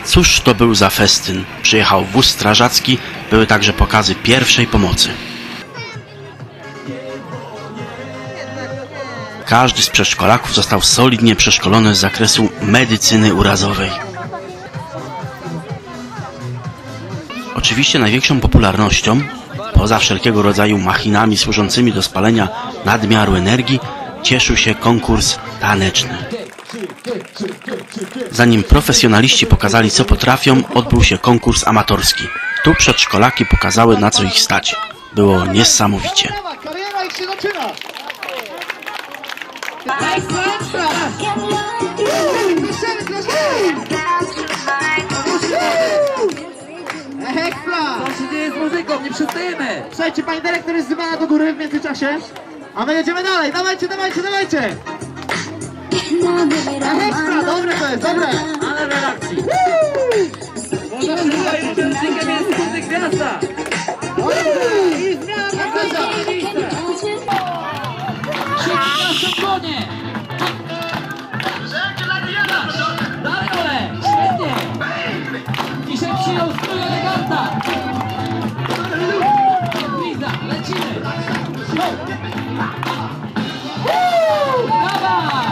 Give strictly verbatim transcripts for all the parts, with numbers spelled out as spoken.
Cóż to był za festyn? Przyjechał wóz strażacki, były także pokazy pierwszej pomocy. Każdy z przedszkolaków został solidnie przeszkolony z zakresu medycyny urazowej. Oczywiście największą popularnością, poza wszelkiego rodzaju machinami służącymi do spalenia nadmiaru energii, cieszył się konkurs taneczny. Zanim profesjonaliści pokazali, co potrafią, odbył się konkurs amatorski. Tu przedszkolaki pokazały, na co ich stać. Było niesamowicie. Kariera ich się zaczyna! Ekstra! Co się dzieje z muzyką? Nie przestajemy! Słuchajcie, pani dyrektor jest wzywana do góry w międzyczasie, a my jedziemy dalej. Dawajcie, dawajcie, dawajcie! Ekstra, dobre to jest, dobre! Ale reakcji! Może wszystko i muzykiem jest muzyk gwiazda! I zmiana piosenka! Szybko, konie! Dalej, ole! Świetnie! Dzisiaj przyjął strój eleganta! Liza, lecimy! Brawa!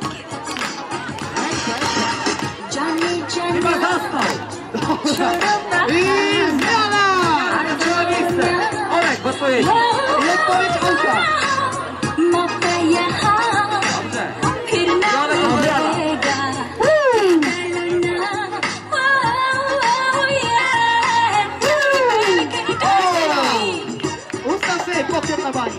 Chyba zasnął! I zmiana! Trzeba miejsce! Olek, w odpowiedzi! I odpowiedź Olka! Dobrze! Olek odpowiada! Ustaw sobie popiór na bani!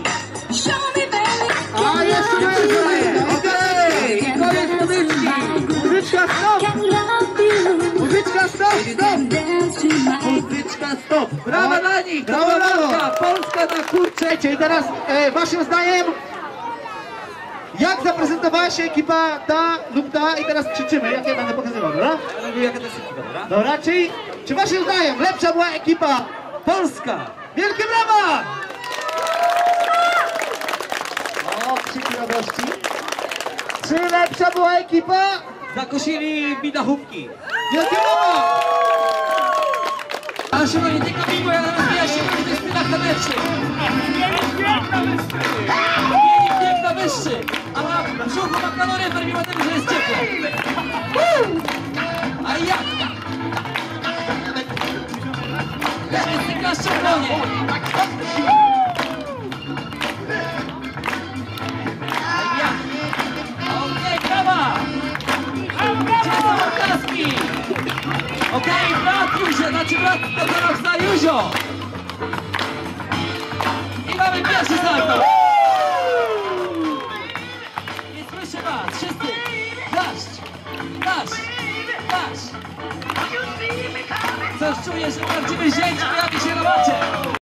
A jeszcze nie jest! Okej! I koniec muzyczki! Muzyczka stop! Muzyczka stop! Stop! Muzyczka stop! Brawa dla nich! To Brawo, brawo! Polska! Polska na kurczę! Słuchajcie, i teraz e, waszym zdaniem, jak zaprezentowała się ekipa ta lub ta, i teraz krzyczymy, jak ja będę pokazywał, dobra? Ja mówię, jaka to jest ekipa, dobra? Dobra, czyli czy waszym zdaniem lepsza była ekipa? Polska! Wielkie brawa! O, krzyki radości. Czy lepsza była ekipa? Zakosili mi na chówki! Wielkie brawa! Ale szanowni, tylko miło, ja rozwija się w dyscyplinach tanecznych! Mieli piękna wyższy! A na brzuchu mam kaloryfer, mimo tego, że jest ciepło! A jak? Wszyscy klaszczą w dłonie! A jak? Okej, brawa! Gdzie są oklaski? Okej, brat Juzio, znaczy brat dokonał za Juzio! I mamy pierwszy salto! Nie słyszę was, wszyscy! Daszcz! Daszcz! Daszcz! Coś czuję, że prawdziwy zięć pojawi się na macie!